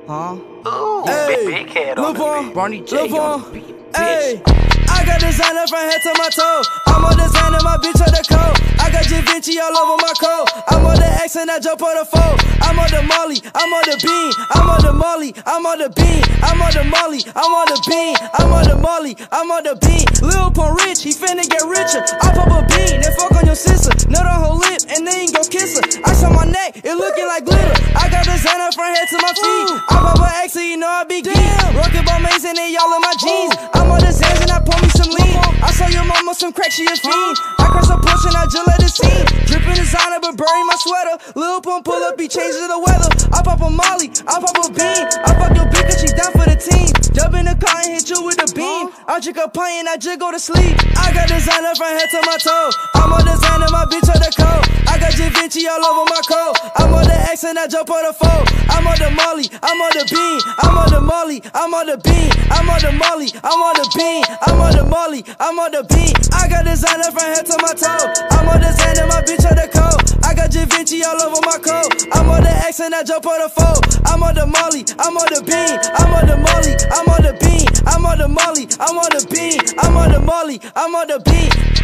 Huh? Ooh, big head on the beat. Barney J on the beat. Hey, I got designer from head to my toe. I'm a designer, my bitch on the coat. I got Da Vinci all over my coat. I'm on the X and I jump on the foe. I'm on the Molly, I'm on the bean. I'm on the Molly, I'm on the bean. I'm on the Molly, I'm on the bean. I'm on the Molly, I'm on the bean. Lil Pump rich, he finna get richer. I pop a bean, then fuck on your sister. Nut on her lip, and then go kiss her. Ice on my neck, it looking like glitter. I got designer from head to my feet. I pop a X, so you know I be geek. Rockin' ball Mason and y'all in my jeans. I'm on the Zans and I pour me some lean. I saw your mama some crack, she a fiend. I crush a push and I just let it scene. Drippin' designer but bury my sweater. Lil Pump pull up, he changes the weather. I pop a Molly, I pop a bean. I fuck your bitch cause she down for the team. Jump in the car and hit you with the beam. I drink a pint and I just go to sleep. I got designer from head to my toe. I'm a designer, my bitch on the coat. I got Da Vinci all over my coat. I'm on the X and I jump on the foe. I'm on the Molly, I'm on the bean. I'm on the Molly, I'm on the bean. I'm on the Molly, I'm on the bean. I'm on the Molly, I'm on the bean. I got designer from head to my toe. I'm on designer, my bitch on the coat. I got Da Vinci all over my coat. I'm on the X and I jump on the foe. I'm on the Molly, I'm on the bean. I'm on the Molly, I'm on the bean. I'm on the Molly, I'm on the bean. I'm on the Molly, I'm on the bean.